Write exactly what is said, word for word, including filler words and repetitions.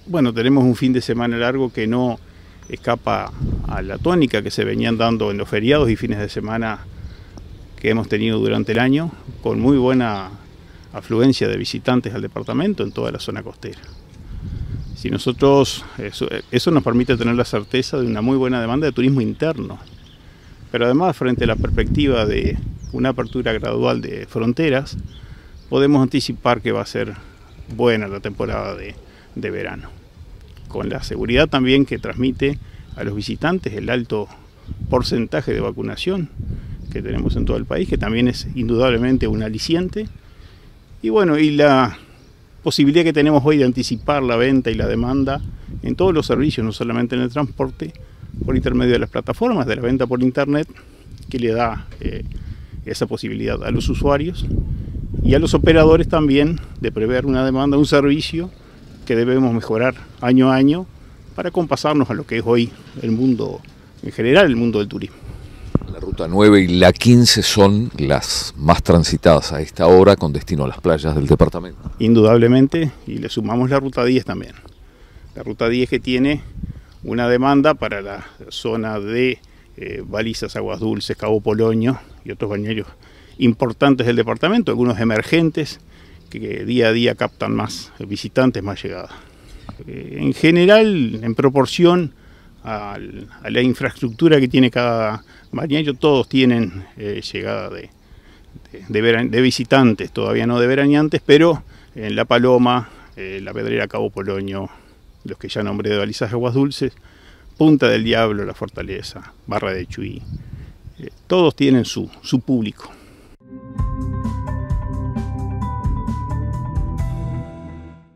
Bueno, tenemos un fin de semana largo que no escapa a la tónica que se venían dando en los feriados y fines de semana que hemos tenido durante el año, con muy buena afluencia de visitantes al departamento en toda la zona costera. Si nosotros, eso, eso nos permite tener la certeza de una muy buena demanda de turismo interno, pero además frente a la perspectiva de una apertura gradual de fronteras, podemos anticipar que va a ser buena la temporada de, de verano, con la seguridad también que transmite a los visitantes el alto porcentaje de vacunación que tenemos en todo el país, que también es indudablemente un aliciente, y bueno, y la posibilidad que tenemos hoy de anticipar la venta y la demanda en todos los servicios, no solamente en el transporte, por intermedio de las plataformas de la venta por internet, que le da eh, esa posibilidad a los usuarios y a los operadores también de prever una demanda, un servicio que debemos mejorar año a año para compasarnos a lo que es hoy el mundo en general, el mundo del turismo. La ruta nueve y la quince son las más transitadas a esta hora con destino a las playas del departamento. Indudablemente, y le sumamos la ruta diez también. La ruta diez que tiene una demanda para la zona de eh, Balizas, Aguas Dulces, Cabo Polonio y otros balnearios importantes del departamento, algunos emergentes que día a día captan más visitantes, más llegadas. Eh, en general, en proporción al, a la infraestructura que tiene cada balneario, todos tienen eh, llegada de, de, de, veran, de visitantes, todavía no de veraneantes, pero en La Paloma, eh, La Pedrera, Cabo Polonio, los que ya nombré de Balizas, Aguas Dulces, Punta del Diablo, La Fortaleza, Barra de Chuy, eh, todos tienen su, su público.